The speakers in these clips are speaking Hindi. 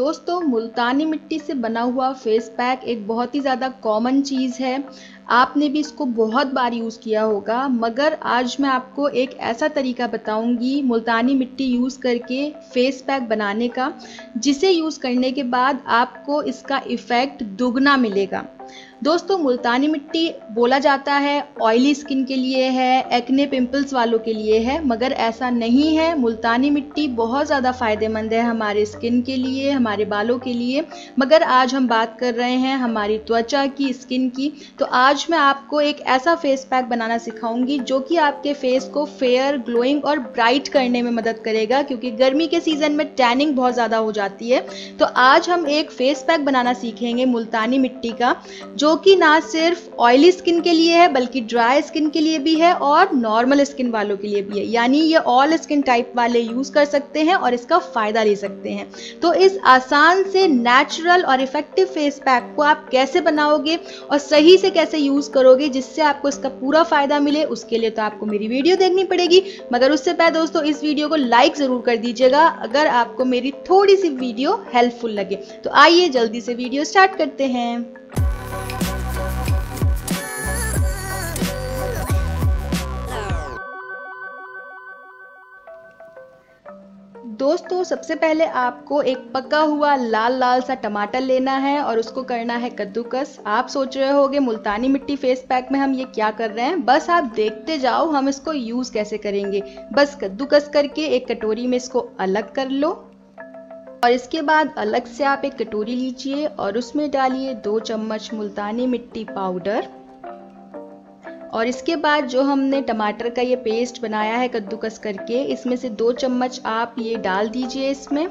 दोस्तों, मुल्तानी मिट्टी से बना हुआ फेस पैक एक बहुत ही ज़्यादा कॉमन चीज़ है। आपने भी इसको बहुत बार यूज़ किया होगा, मगर आज मैं आपको एक ऐसा तरीका बताऊंगी मुल्तानी मिट्टी यूज़ करके फेस पैक बनाने का, जिसे यूज़ करने के बाद आपको इसका इफ़ेक्ट दुगना मिलेगा। दोस्तों, मुल्तानी मिट्टी बोला जाता है ऑयली स्किन के लिए है, एक्ने पिंपल्स वालों के लिए है, मगर ऐसा नहीं है। मुल्तानी मिट्टी बहुत ज़्यादा फ़ायदेमंद है हमारे स्किन के लिए, हमारे बालों के लिए। मगर आज हम बात कर रहे हैं हमारी त्वचा की, स्किन की। तो आज मैं आपको एक ऐसा फेस पैक बनाना सिखाऊंगी जो कि आपके फेस को फेयर, ग्लोइंग और ब्राइट करने में मदद करेगा, क्योंकि गर्मी के सीज़न में टैनिंग बहुत ज़्यादा हो जाती है। तो आज हम एक फेस पैक बनाना सीखेंगे मुल्तानी मिट्टी का, जो कि ना सिर्फ ऑयली स्किन के लिए है बल्कि ड्राई स्किन के लिए भी है और नॉर्मल स्किन वालों के लिए भी है। यानी ये ऑल स्किन टाइप वाले यूज कर सकते हैं और इसका फायदा ले सकते हैं। तो इस आसान से नेचुरल और इफेक्टिव फेस पैक को आप कैसे बनाओगे और सही से कैसे यूज करोगे जिससे आपको इसका पूरा फायदा मिले, उसके लिए तो आपको मेरी वीडियो देखनी पड़ेगी। मगर उससे पहले दोस्तों, इस वीडियो को लाइक जरूर कर दीजिएगा अगर आपको मेरी थोड़ी सी वीडियो हेल्पफुल लगे। तो आइए जल्दी से वीडियो स्टार्ट करते हैं। दोस्तों, सबसे पहले आपको एक पका हुआ लाल लाल सा टमाटर लेना है और उसको करना है कद्दूकस। आप सोच रहे होंगे मुल्तानी मिट्टी फेस पैक में हम ये क्या कर रहे हैं, बस आप देखते जाओ हम इसको यूज कैसे करेंगे। बस कद्दूकस करके एक कटोरी में इसको अलग कर लो और इसके बाद अलग से आप एक कटोरी लीजिए और उसमें डालिए 2 चम्मच मुल्तानी मिट्टी पाउडर। और इसके बाद जो हमने टमाटर का ये पेस्ट बनाया है कद्दूकस करके, इसमें से 2 चम्मच आप ये डाल दीजिए इसमें,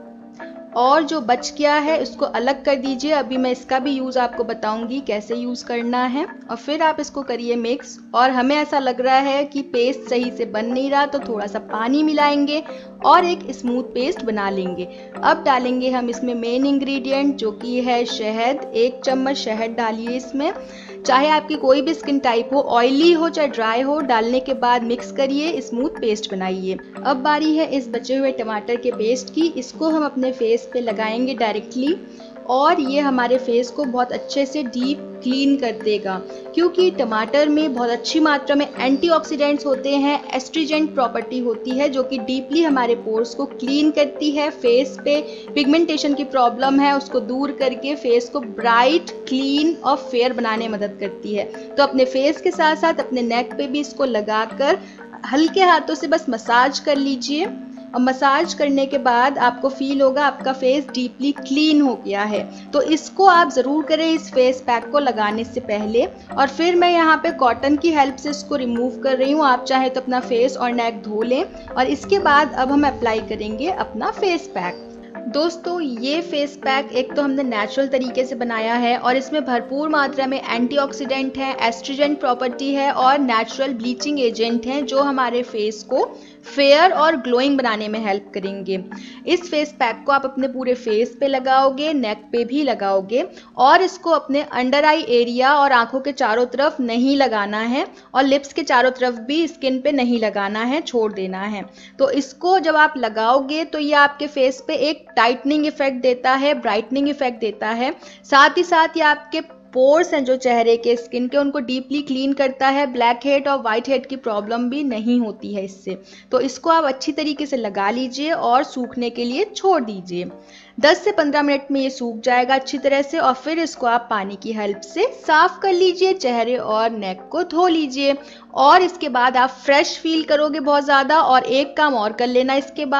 और जो बच गया है उसको अलग कर दीजिए। अभी मैं इसका भी यूज़ आपको बताऊंगी कैसे यूज़ करना है। और फिर आप इसको करिए मिक्स। और हमें ऐसा लग रहा है कि पेस्ट सही से बन नहीं रहा, तो थोड़ा सा पानी मिलाएंगे और एक स्मूथ पेस्ट बना लेंगे। अब डालेंगे हम इसमें मेन इंग्रेडिएंट जो कि है शहद। 1 चम्मच शहद डालिए इसमें। चाहे आपकी कोई भी स्किन टाइप हो, ऑयली हो चाहे ड्राई हो, डालने के बाद मिक्स करिए, स्मूथ पेस्ट बनाइए। अब बारी है इस बचे हुए टमाटर के पेस्ट की। इसको हम अपने फेस पे लगाएंगे डायरेक्टली और ये हमारे फेस को बहुत अच्छे से डीप क्लीन कर देगा, क्योंकि टमाटर में बहुत अच्छी मात्रा में एंटीऑक्सीडेंट्स होते हैं, एस्ट्रीजेंट प्रॉपर्टी होती है जो कि डीपली हमारे पोर्स को क्लीन करती है। फेस पे पिगमेंटेशन की प्रॉब्लम है उसको दूर करके फेस को ब्राइट, क्लीन और फेयर बनाने में मदद करती है। तो अपने फेस के साथ साथ अपने नेक पे भी इसको लगाकर हल्के हाथों से बस मसाज कर लीजिए। और मसाज करने के बाद आपको फील होगा आपका फेस डीपली क्लीन हो गया है। तो इसको आप ज़रूर करें इस फेस पैक को लगाने से पहले। और फिर मैं यहाँ पे कॉटन की हेल्प से इसको रिमूव कर रही हूँ। आप चाहे तो अपना फेस और नेक धो लें। और इसके बाद अब हम अप्लाई करेंगे अपना फेस पैक। दोस्तों, ये फेस पैक एक तो हमने नेचुरल तरीके से बनाया है और इसमें भरपूर मात्रा में एंटीऑक्सीडेंट है, एस्ट्रीजेंट प्रॉपर्टी है और नेचुरल ब्लीचिंग एजेंट हैं जो हमारे फेस को फेयर और ग्लोइंग बनाने में हेल्प करेंगे। इस फेस पैक को आप अपने पूरे फेस पे लगाओगे, नेक पे भी लगाओगे, और इसको अपने अंडर आई एरिया और आंखों के चारों तरफ नहीं लगाना है और लिप्स के चारों तरफ भी स्किन पे नहीं लगाना है, छोड़ देना है। तो इसको जब आप लगाओगे तो ये आपके फेस पे एक टाइटनिंग इफेक्ट देता है, ब्राइटनिंग इफेक्ट देता है। साथ ही साथ ये आपके पोर्स हैं जो चेहरे के, स्किन के, उनको डीपली क्लीन करता है। ब्लैक हेड और वाइट हेड की प्रॉब्लम भी नहीं होती है इससे। तो इसको आप अच्छी तरीके से लगा लीजिए और सूखने के लिए छोड़ दीजिए। 10 से 15 मिनट में ये सूख जाएगा अच्छी तरह से। और फिर इसको आप पानी की हेल्प से साफ कर लीजिए, चेहरे और नेक को धो लीजिए। और इसके बाद आप फ्रेश फील करोगे बहुत ज़्यादा। और एक काम और कर लेना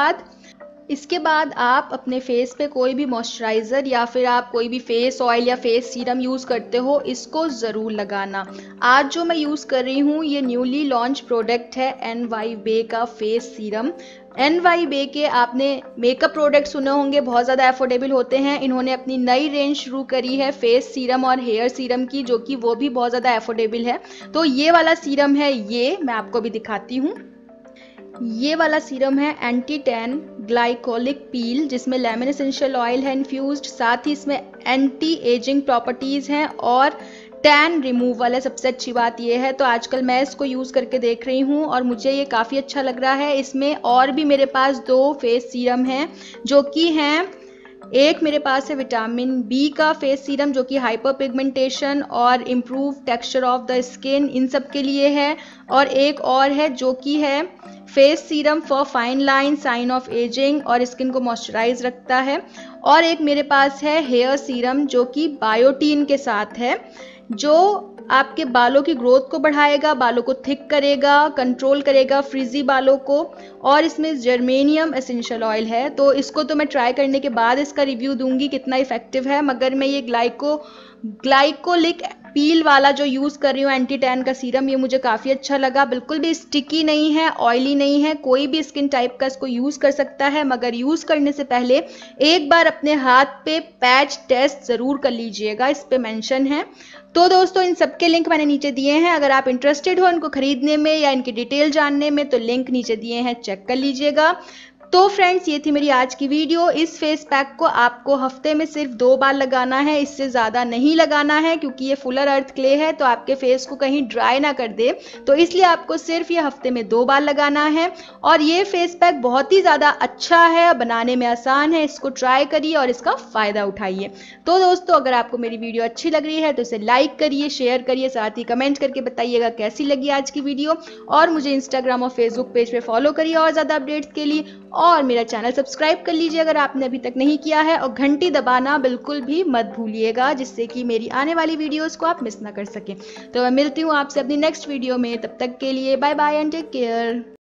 इसके बाद आप अपने फेस पे कोई भी मॉइस्चराइज़र या फिर आप कोई भी फेस ऑयल या फेस सीरम यूज़ करते हो, इसको ज़रूर लगाना। आज जो मैं यूज़ कर रही हूँ ये न्यूली लॉन्च प्रोडक्ट है NY Bae का फेस सीरम। NY Bae के आपने मेकअप प्रोडक्ट सुने होंगे, बहुत ज़्यादा अफोर्डेबल होते हैं। इन्होंने अपनी नई रेंज शुरू करी है फेस सीरम और हेयर सीरम की, जो कि वो भी बहुत ज़्यादा अफोर्डेबल है। तो ये वाला सीरम है, ये मैं आपको भी दिखाती हूँ। ये वाला सीरम है एंटी टैन ग्लाइकोलिक पील, जिसमें लेमन एसेंशियल ऑयल है इन्फ्यूज्ड। साथ ही इसमें एंटी एजिंग प्रॉपर्टीज़ हैं और टैन रिमूवल है। सबसे अच्छी बात ये है। तो आजकल मैं इसको यूज़ करके देख रही हूँ और मुझे ये काफ़ी अच्छा लग रहा है। इसमें और भी मेरे पास 2 फेस सीरम हैं जो कि हैं एक मेरे पास है विटामिन बी का फेस सीरम जो कि हाइपर पिगमेंटेशन और improve texture of the skin इन सब के लिए है। और एक और है जो कि है face serum for fine line sign of ageing और स्किन को मॉइस्चराइज रखता है। और एक मेरे पास है हेयर सीरम जो कि बायोटीन के साथ है, जो आपके बालों की ग्रोथ को बढ़ाएगा, बालों को थिक करेगा, कंट्रोल करेगा फ्रिजी बालों को। और इसमें जर्मेनियम एसेंशियल ऑयल है, तो इसको तो मैं ट्राई करने के बाद इसका रिव्यू दूंगी कितना इफेक्टिव है। मगर मैं ये ग्लाइकोलिक पील वाला जो यूज़ कर रही हूँ एंटी टैन का सीरम, ये मुझे काफ़ी अच्छा लगा। बिल्कुल भी स्टिकी नहीं है, ऑयली नहीं है, कोई भी स्किन टाइप का इसको यूज़ कर सकता है। मगर यूज़ करने से पहले एक बार अपने हाथ पे पैच टेस्ट ज़रूर कर लीजिएगा, इस पे मेंशन है। तो दोस्तों इन सबके लिंक मैंने नीचे दिए हैं, अगर आप इंटरेस्टेड हो इनको खरीदने में या इनकी डिटेल जानने में तो लिंक नीचे दिए हैं, चेक कर लीजिएगा। तो फ्रेंड्स ये थी मेरी आज की वीडियो। इस फेस पैक को आपको हफ्ते में सिर्फ 2 बार लगाना है, इससे ज़्यादा नहीं लगाना है, क्योंकि ये फुलर अर्थ क्ले है तो आपके फेस को कहीं ड्राई ना कर दे। तो इसलिए आपको सिर्फ ये हफ्ते में 2 बार लगाना है। और ये फेस पैक बहुत ही ज़्यादा अच्छा है, बनाने में आसान है, इसको ट्राई करिए और इसका फ़ायदा उठाइए। तो दोस्तों अगर आपको मेरी वीडियो अच्छी लग रही है तो इसे लाइक करिए, शेयर करिए, साथ ही कमेंट करके बताइएगा कैसी लगी आज की वीडियो। और मुझे इंस्टाग्राम और फेसबुक पेज पे फॉलो करिए और ज़्यादा अपडेट्स के लिए, और मेरा चैनल सब्सक्राइब कर लीजिए अगर आपने अभी तक नहीं किया है, और घंटी दबाना बिल्कुल भी मत भूलिएगा, जिससे कि मेरी आने वाली वीडियोस को आप मिस ना कर सकें। तो मैं मिलती हूँ आपसे अपनी नेक्स्ट वीडियो में, तब तक के लिए bye bye and take care.